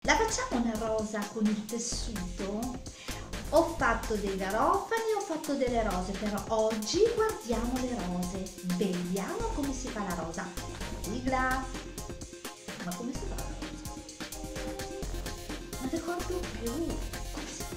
La facciamo una rosa con il tessuto? Ho fatto dei garofani, ho fatto delle rose, però oggi guardiamo le rose. Vediamo come si fa la rosa. Sigla! Ma come si fa la rosa? Non ricordo più. Come si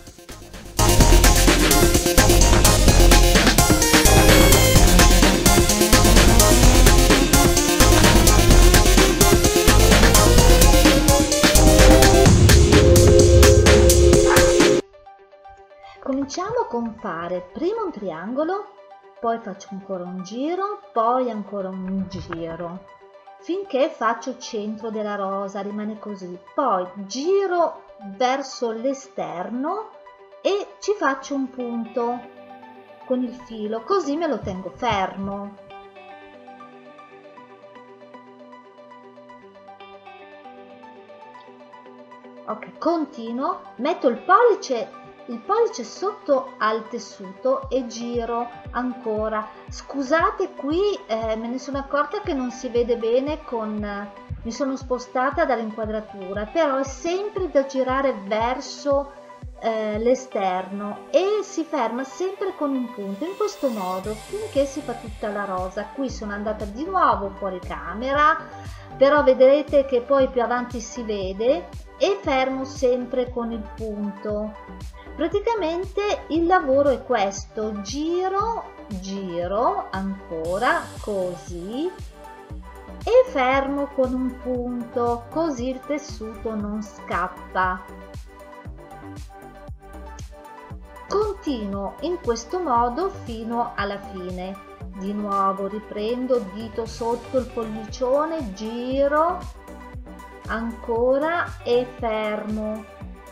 Cominciamo con fare prima un triangolo, poi faccio ancora un giro, poi ancora un giro, finché faccio il centro della rosa, rimane così. Poi giro verso l'esterno e ci faccio un punto con il filo, così me lo tengo fermo. Ok, continuo, metto il pollice sotto al tessuto e giro ancora. Scusate, qui me ne sono accorta che non si vede bene mi sono spostata dall'inquadratura, però è sempre da girare verso l'esterno e si ferma sempre con un punto, in questo modo, finché si fa tutta la rosa. Qui sono andata di nuovo fuori camera, però vedrete che poi più avanti si vede, e fermo sempre con il punto. Praticamente il lavoro è questo: giro, giro ancora così e fermo con un punto, così il tessuto non scappa. Continuo in questo modo fino alla fine. Di nuovo riprendo, dito sotto il pollicione, giro ancora e fermo.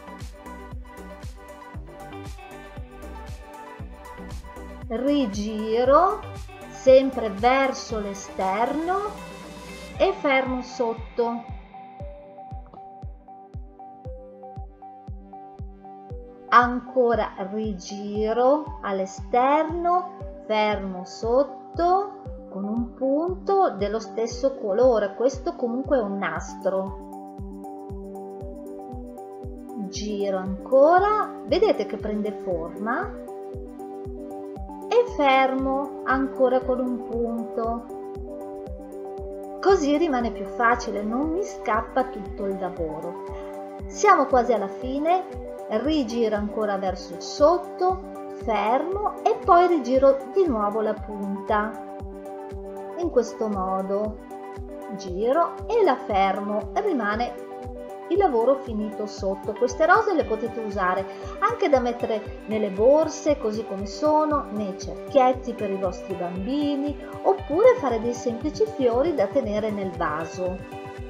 Rigiro sempre verso l'esterno e fermo sotto. Ancora rigiro all'esterno, fermo sotto con un punto dello stesso colore. Questo comunque è un nastro. Giro ancora, vedete che prende forma, e fermo ancora con un punto, così rimane più facile, non mi scappa tutto il lavoro. Siamo quasi alla fine, rigiro ancora verso il sotto, fermo e poi rigiro di nuovo la punta, in questo modo, giro e la fermo, e rimane il lavoro finito sotto. Queste rose le potete usare anche da mettere nelle borse così come sono, nei cerchietti per i vostri bambini, oppure fare dei semplici fiori da tenere nel vaso.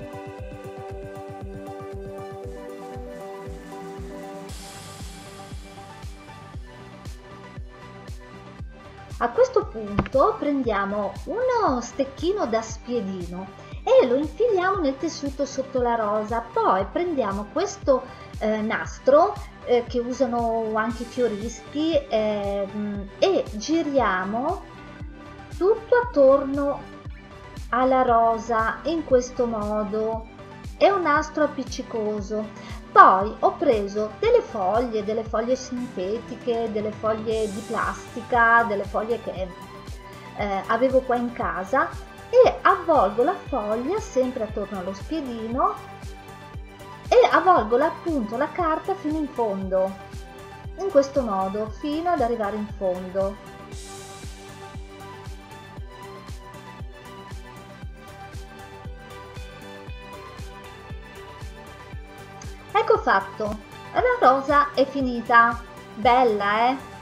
A questo punto prendiamo uno stecchino da spiedino e lo infiliamo nel tessuto sotto la rosa. Poi prendiamo questo nastro che usano anche i fioristi e giriamo tutto attorno alla rosa in questo modo. È un nastro appiccicoso. Poi ho preso delle foglie sintetiche, delle foglie di plastica, delle foglie che avevo qua in casa, e avvolgo la foglia sempre attorno allo spiedino e avvolgo appunto la carta fino in fondo, in questo modo, fino ad arrivare in fondo. Ecco fatto, la rosa è finita, bella